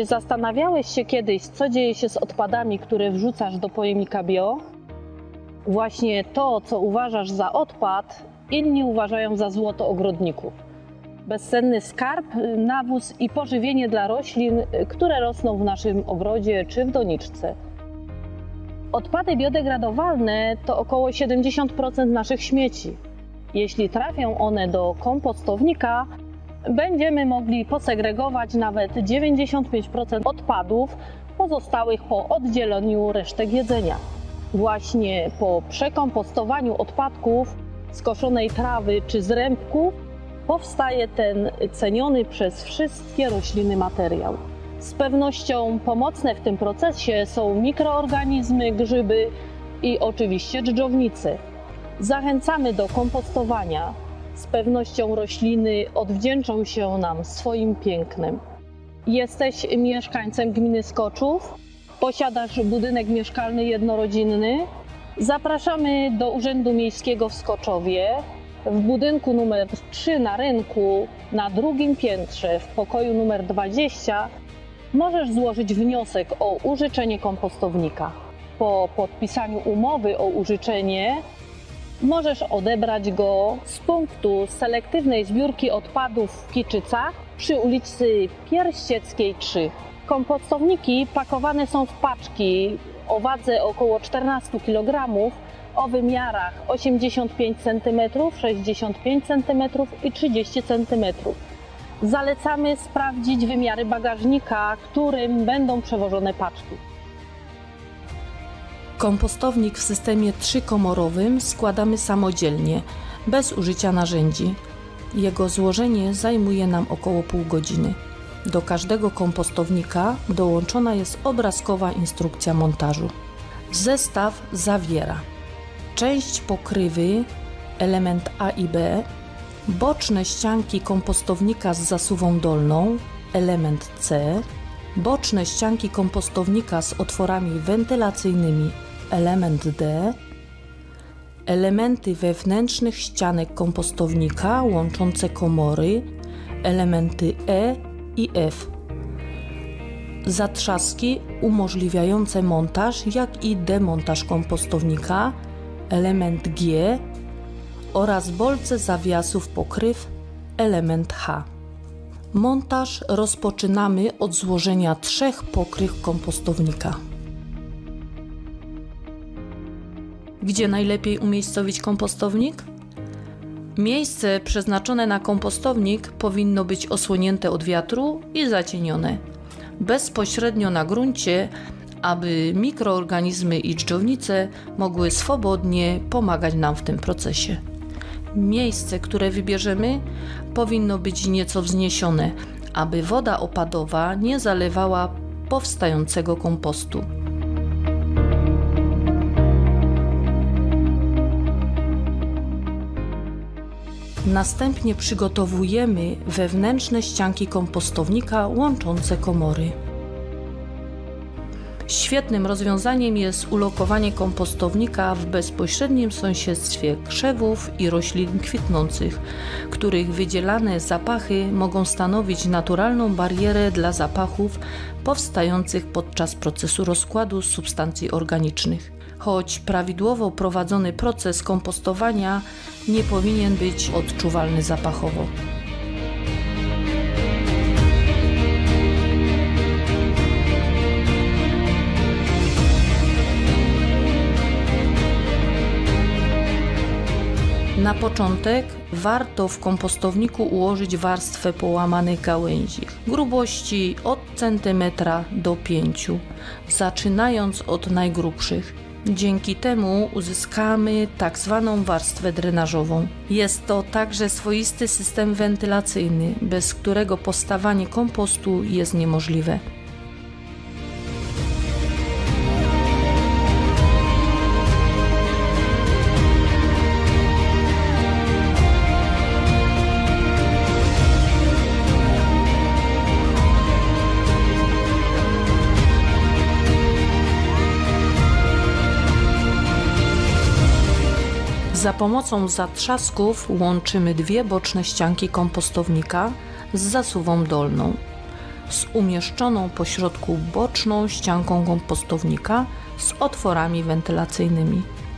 Czy zastanawiałeś się kiedyś, co dzieje się z odpadami, które wrzucasz do pojemnika bio? Właśnie to, co uważasz za odpad, inni uważają za złoto ogrodników. Bezcenny skarb, nawóz i pożywienie dla roślin, które rosną w naszym ogrodzie czy w doniczce. Odpady biodegradowalne to około 70% naszych śmieci. Jeśli trafią one do kompostownika, będziemy mogli posegregować nawet 95% odpadów pozostałych po oddzieleniu resztek jedzenia. Właśnie po przekompostowaniu odpadków, skoszonej trawy czy z rębków powstaje ten ceniony przez wszystkie rośliny materiał. Z pewnością pomocne w tym procesie są mikroorganizmy, grzyby i oczywiście dżdżownice. Zachęcamy do kompostowania. Z pewnością rośliny odwdzięczą się nam swoim pięknem. Jesteś mieszkańcem gminy Skoczów? Posiadasz budynek mieszkalny jednorodzinny? Zapraszamy do Urzędu Miejskiego w Skoczowie. W budynku numer 3 na rynku, na drugim piętrze, w pokoju numer 20, możesz złożyć wniosek o użyczenie kompostownika. Po podpisaniu umowy o użyczenie możesz odebrać go z punktu selektywnej zbiórki odpadów w Kiczycach przy ulicy Pierścieckiej 3. Kompostowniki pakowane są w paczki o wadze około 14 kg, o wymiarach 85 cm, 65 cm i 30 cm. Zalecamy sprawdzić wymiary bagażnika, którym będą przewożone paczki. Kompostownik w systemie trzykomorowym składamy samodzielnie, bez użycia narzędzi. Jego złożenie zajmuje nam około pół godziny. Do każdego kompostownika dołączona jest obrazkowa instrukcja montażu. Zestaw zawiera część pokrywy, element A i B, boczne ścianki kompostownika z zasuwą dolną, element C, boczne ścianki kompostownika z otworami wentylacyjnymi, element D, elementy wewnętrznych ścianek kompostownika łączące komory, elementy E i F, zatrzaski umożliwiające montaż, jak i demontaż kompostownika, element G oraz bolce zawiasów pokryw, element H. Montaż rozpoczynamy od złożenia 3 pokryw kompostownika. Gdzie najlepiej umiejscowić kompostownik? Miejsce przeznaczone na kompostownik powinno być osłonięte od wiatru i zacienione, bezpośrednio na gruncie, aby mikroorganizmy i dżdżownice mogły swobodnie pomagać nam w tym procesie. Miejsce, które wybierzemy, powinno być nieco wzniesione, aby woda opadowa nie zalewała powstającego kompostu. Następnie przygotowujemy wewnętrzne ścianki kompostownika łączące komory. Świetnym rozwiązaniem jest ulokowanie kompostownika w bezpośrednim sąsiedztwie krzewów i roślin kwitnących, których wydzielane zapachy mogą stanowić naturalną barierę dla zapachów powstających podczas procesu rozkładu substancji organicznych. Choć prawidłowo prowadzony proces kompostowania nie powinien być odczuwalny zapachowo. Na początek warto w kompostowniku ułożyć warstwę połamanych gałęzi grubości od centymetra do 5, zaczynając od najgrubszych. Dzięki temu uzyskamy tak zwaną warstwę drenażową. Jest to także swoisty system wentylacyjny, bez którego powstawanie kompostu jest niemożliwe. Za pomocą zatrzasków łączymy 2 boczne ścianki kompostownika z zasuwą dolną. z umieszczoną pośrodku boczną ścianką kompostownika z otworami wentylacyjnymi.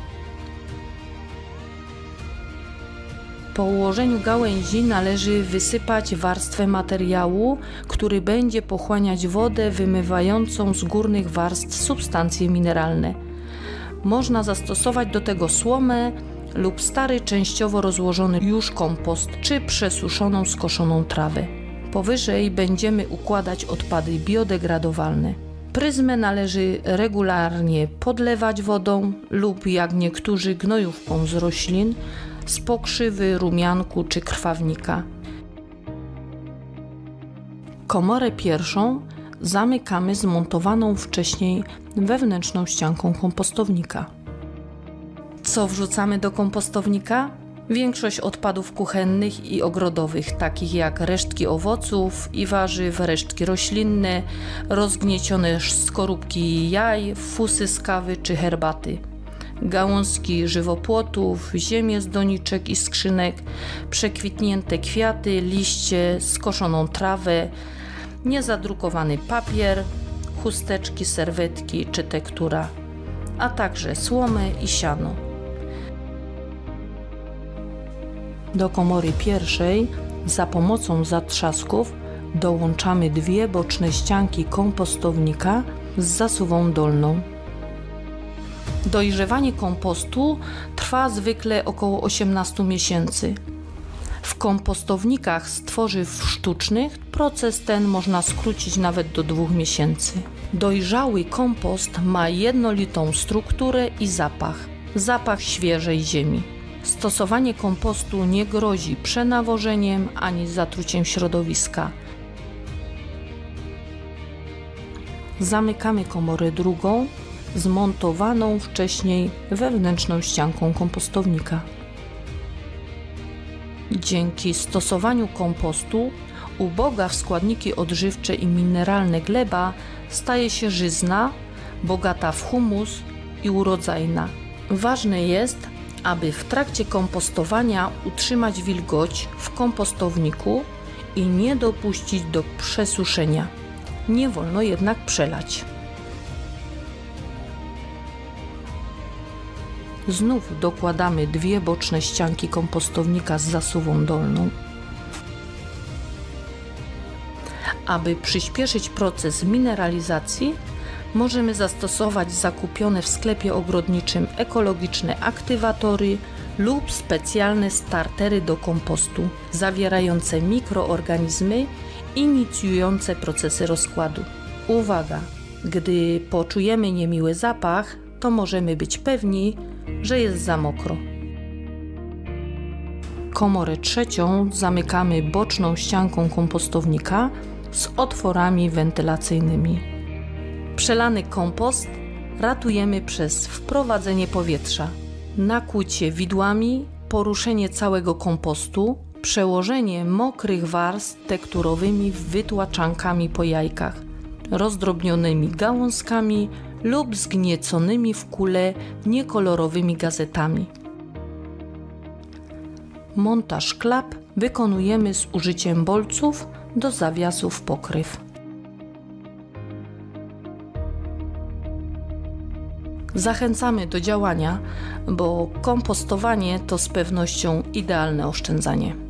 Po ułożeniu gałęzi należy wysypać warstwę materiału, który będzie pochłaniać wodę wymywającą z górnych warstw substancje mineralne. Można zastosować do tego słomę lub stary, częściowo rozłożony już kompost, czy przesuszoną, skoszoną trawę. Powyżej będziemy układać odpady biodegradowalne. Pryzmę należy regularnie podlewać wodą lub, jak niektórzy, gnojówką z roślin, z pokrzywy, rumianku czy krwawnika. Komorę pierwszą zamykamy zmontowaną wcześniej wewnętrzną ścianką kompostownika. Co wrzucamy do kompostownika? Większość odpadów kuchennych i ogrodowych, takich jak resztki owoców i warzyw, resztki roślinne, rozgniecione skorupki jaj, fusy z kawy czy herbaty, gałązki żywopłotów, ziemię z doniczek i skrzynek, przekwitnięte kwiaty, liście, skoszoną trawę, niezadrukowany papier, chusteczki, serwetki czy tektura, a także słomę i siano. Do komory pierwszej za pomocą zatrzasków dołączamy 2 boczne ścianki kompostownika z zasuwą dolną. Dojrzewanie kompostu trwa zwykle około 18 miesięcy. W kompostownikach z tworzyw sztucznych proces ten można skrócić nawet do 2 miesięcy. Dojrzały kompost ma jednolitą strukturę i zapach świeżej ziemi. Stosowanie kompostu nie grozi przenawożeniem ani zatruciem środowiska. Zamykamy komorę drugą, zmontowaną wcześniej wewnętrzną ścianką kompostownika. Dzięki stosowaniu kompostu uboga w składniki odżywcze i mineralne gleba staje się żyzna, bogata w humus i urodzajna. Ważne jest, aby w trakcie kompostowania utrzymać wilgoć w kompostowniku i nie dopuścić do przesuszenia. Nie wolno jednak przelać. Znów dokładamy 2 boczne ścianki kompostownika z zasuwą dolną. Aby przyspieszyć proces mineralizacji, możemy zastosować zakupione w sklepie ogrodniczym ekologiczne aktywatory lub specjalne startery do kompostu, zawierające mikroorganizmy inicjujące procesy rozkładu. Uwaga! Gdy poczujemy niemiły zapach, to możemy być pewni, że jest za mokro. Komorę trzecią zamykamy boczną ścianką kompostownika z otworami wentylacyjnymi. Przelany kompost ratujemy przez wprowadzenie powietrza, nakłucie widłami, poruszenie całego kompostu, przełożenie mokrych warstw tekturowymi wytłaczankami po jajkach, rozdrobnionymi gałązkami lub zgnieconymi w kule niekolorowymi gazetami. Montaż klap wykonujemy z użyciem bolców do zawiasów pokryw. Zachęcamy do działania, bo kompostowanie to z pewnością idealne oszczędzanie.